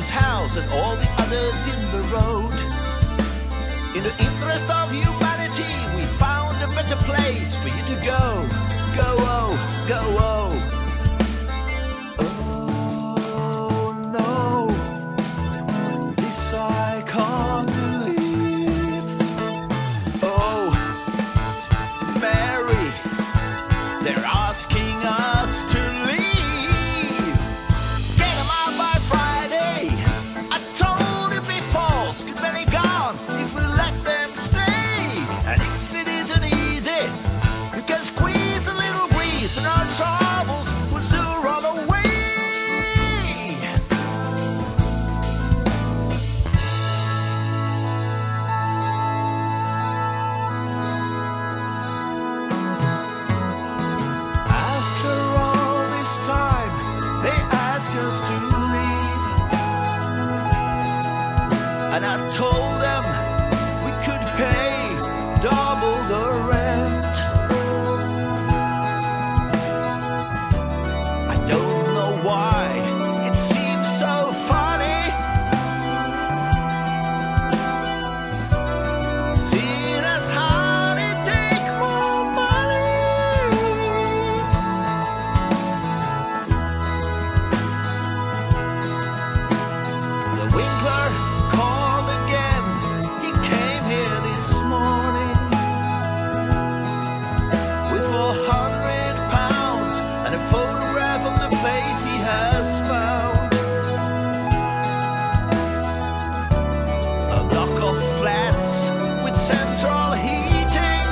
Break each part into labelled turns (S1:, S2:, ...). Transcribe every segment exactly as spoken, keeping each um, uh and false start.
S1: house and all the others in the road. In the interest of humanity, we found a better place for you to go. Go, oh, go, oh. Oh, no, this I can't believe. Oh, Mary, they're asking us to leave. Get them out by Friday. I told you before, it's very gone if we let them stay. And if it isn't easy, you can squeeze a little breeze and our troubles will soon run away. After all this time, they ask us to leave. And I told them we could pay double the rent. I don't know why it seems so funny, seeing as how they take more money. The Winkler called again. He came here this morning with four hundred pounds and a photograph of the place he has found. A block of flats with central heating.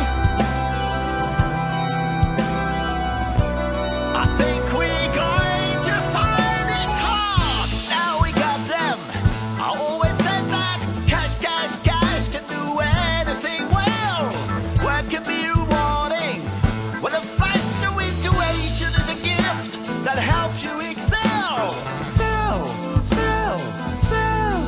S1: I think we're going to find it hard. Now we got them. I always said that cash, cash, cash can do anything well. Work can be rewarding when a flash of intuition is a gift that helps you excel. Sell, sell, sell.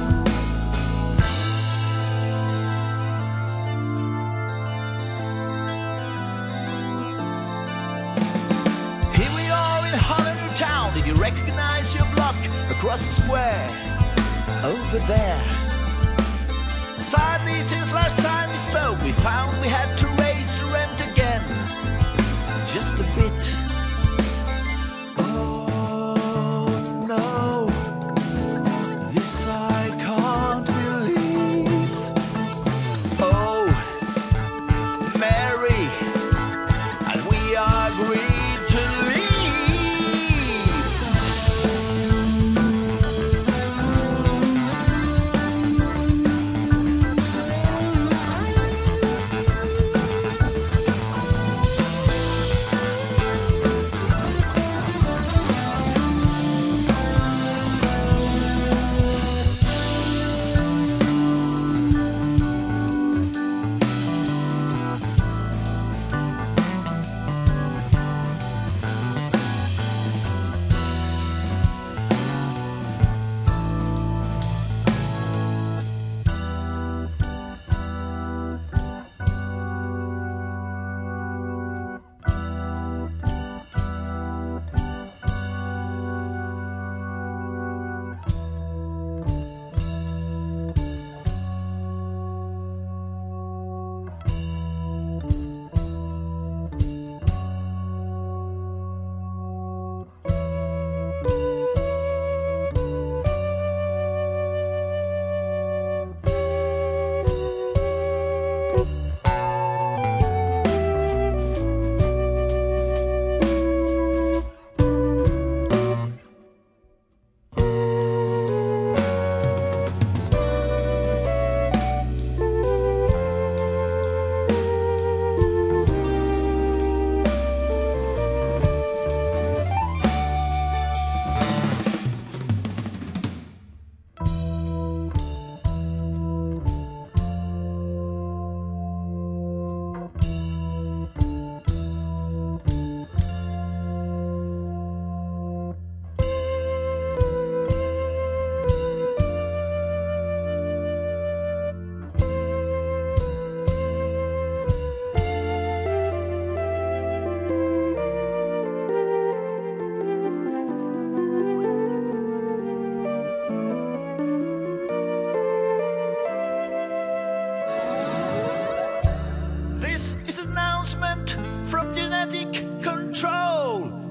S1: Here we are in Hollywood town. Did you recognize your block across the square? Over there. Sadly, since last time we spoke, we found we had to raise the rent again. Just a bit. Oh, no. This I can't believe. Oh, Mary, and we agreed to leave.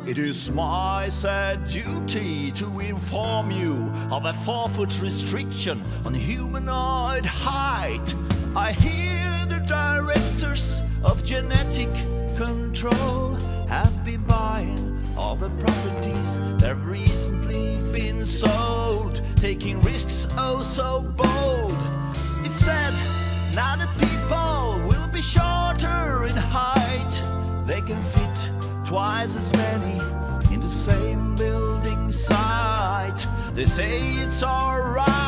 S1: It is my sad duty to inform you of a four-foot restriction on humanoid height. I hear the directors of genetic control have been buying all the properties that have recently been sold, taking risks oh so bold. It's said now that people will be shorter in height. They can fit twice as many in the same building site. They say it's alright.